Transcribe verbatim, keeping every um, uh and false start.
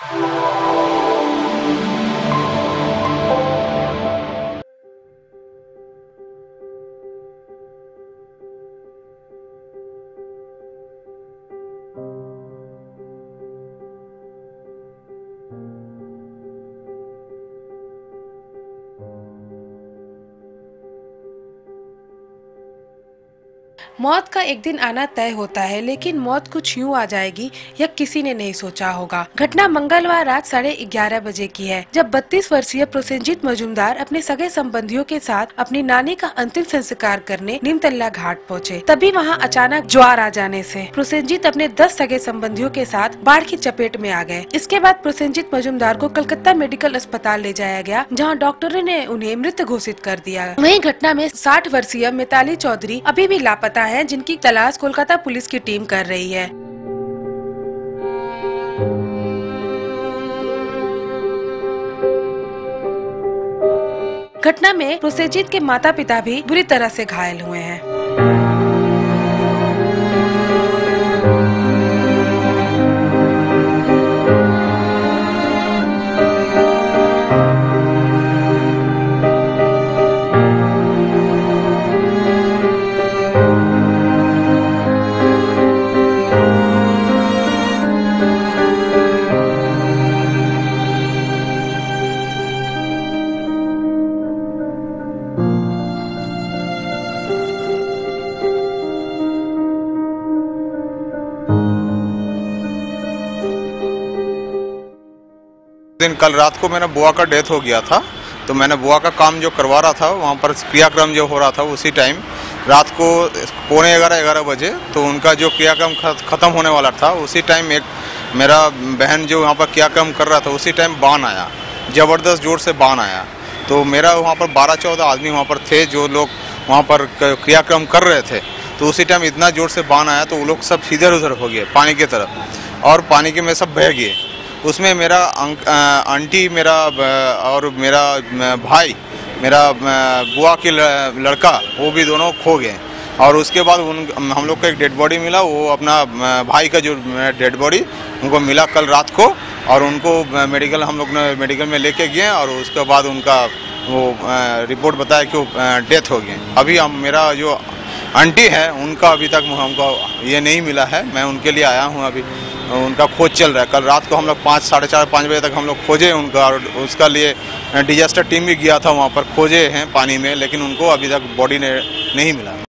मौत का एक दिन आना तय होता है, लेकिन मौत कुछ यूं आ जाएगी यह किसी ने नहीं सोचा होगा। घटना मंगलवार रात साढ़े ग्यारह बजे की है, जब बत्तीस वर्षीय प्रोसेनजीत मजूमदार अपने सगे संबंधियों के साथ अपनी नानी का अंतिम संस्कार करने निमतल्ला घाट पहुंचे। तभी वहां अचानक ज्वार आ जाने से प्रोसेनजीत अपने दस सगे संबंधियों के साथ बाढ़ की चपेट में आ गए। इसके बाद प्रोसेनजीत मजूमदार को कलकत्ता मेडिकल अस्पताल ले जाया गया, जहाँ डॉक्टरों ने उन्हें मृत घोषित कर दिया। वहीं घटना में साठ वर्षीय मिताली चौधरी अभी भी लापता हैं, जिनकी तलाश कोलकाता पुलिस की टीम कर रही है। घटना में प्रोसेनजीत के माता पिता भी बुरी तरह से घायल हुए हैं। दिन कल रात को मेरा बुआ का डेथ हो गया था, तो मैंने बुआ का काम जो करवा रहा था वहाँ पर क्रियाक्रम जो हो रहा था, उसी टाइम रात को पौने ग्यारह ग्यारह बजे तो उनका जो क्रियाक्रम ख़त्म होने वाला था, उसी टाइम एक मेरा बहन जो वहाँ पर क्रियाक्रम कर रहा था, उसी टाइम बाण आया, ज़बरदस्त जोर से बाण आया। तो मेरा वहाँ पर बारह चौदह आदमी वहाँ पर थे जो लोग वहाँ पर क्रियाक्रम कर रहे थे। तो उसी टाइम इतना जोर से बाण आया तो वो लोग सब इधर उधर हो गए पानी की तरफ, और पानी के में सब बह गए। उसमें मेरा आंटी मेरा और मेरा भाई, मेरा बुआ की लड़का, वो भी दोनों खो गए। और उसके बाद उन हम लोग को एक डेड बॉडी मिला, वो अपना भाई का जो डेड बॉडी उनको मिला कल रात को, और उनको मेडिकल हम लोग ने मेडिकल में लेके गए, और उसके बाद उनका वो रिपोर्ट बताया कि वो डेथ हो गए। अभी हम मेरा जो आंटी है उनका अभी तक हमको ये नहीं मिला है, मैं उनके लिए आया हूँ। अभी उनका खोज चल रहा है। कल रात को हम लोग पाँच साढ़े चार पाँच बजे तक हम लोग खोजे उनका, और उसका लिए डिजास्टर टीम भी गया था वहाँ पर, खोजे हैं पानी में, लेकिन उनको अभी तक बॉडी ने नहीं मिला।